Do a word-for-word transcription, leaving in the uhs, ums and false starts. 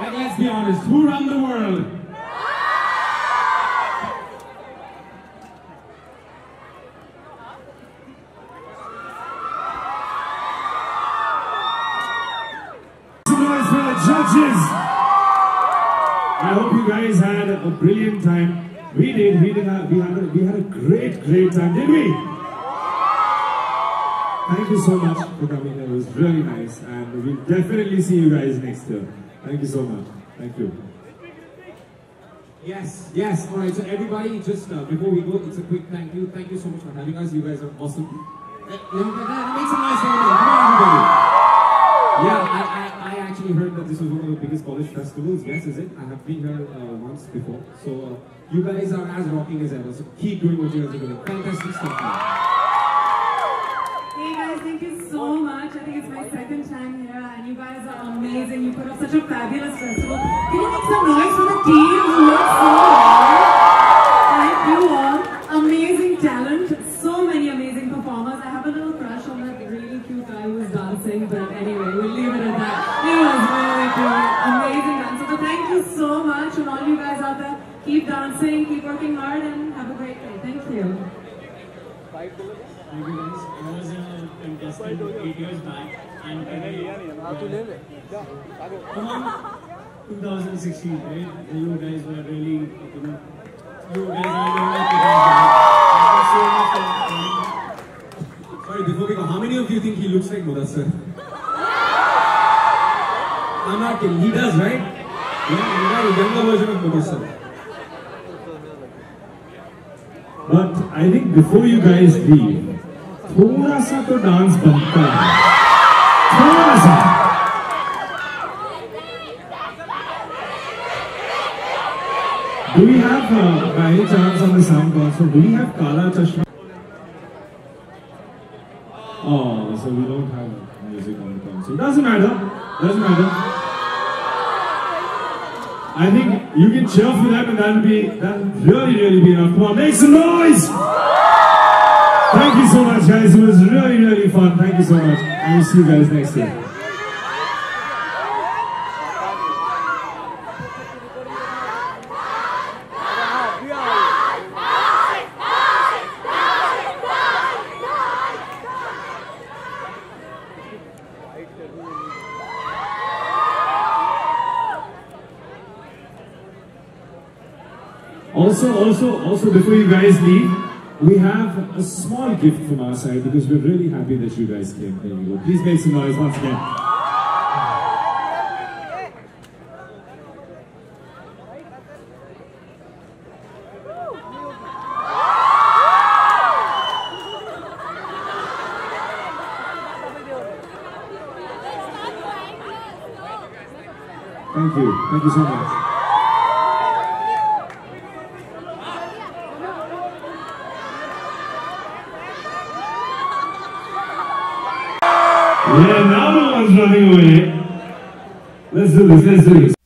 And let's be honest, who run the world? Noise for the judges. I hope you guys had a brilliant time. We did. We did. Have, we had. A, we had a great, great time, did we? Thank you so much for coming. It was really nice, and we'll definitely see you guys next year. Thank you so much. Thank you. Yes, yes. All right. So everybody, just uh, before we go, it's a quick thank you. Thank you so much for having us. You guys are awesome. Uh, make some noise for them. Come on, everybody. Yeah, I, I, I actually heard that this was one of the biggest college festivals. Yes, is it? I have been here uh, once before. So uh, you guys are as rocking as ever. So keep doing what you guys are doing. Fantastic stuff. Hey guys, thank you so much. I think it's my second time here, and you guys are amazing. You put up such a fabulous festival. Can you make some noise for the team who worked so hard? Thank you all. Amazing talent. So many amazing performers. I have a little crush on that really cute guy who was dancing, but anyway, we'll leave it at that. It was really cute. Amazing dancer. So thank you so much, and all you guys out there, keep dancing, keep working hard, and have a great day. Thank you. Thank you guys. I was a contestant eight years back, and come on, twenty sixteen, right? And you guys were really, you know, you guys are really Thank you so much for coming. Sorry, before we go, how many of you think he looks like Mudassar? I'm not kidding. He does, right? Yeah, you got a younger version of Mudassar. But I think before you guys leave, थोड़ा सा तो dance बनता है, थोड़ा सा. Do we have, uh, by any chance on the sound console, do we have Kala Chashma? Oh, so we don't have music on the console. Doesn't matter. Doesn't matter. I think you can cheer for them, and that'll be that'll really, really be enough. Come on, make some noise! Thank you so much, guys. It was really, really fun. Thank you so much. I will see you guys next year. Also, also, also, before you guys leave, we have a small gift from our side because we're really happy that you guys came. There you go. Please make some noise once again. Thank you. Thank you so much. Yeah, now no one's running away. Let's do this, let's do this.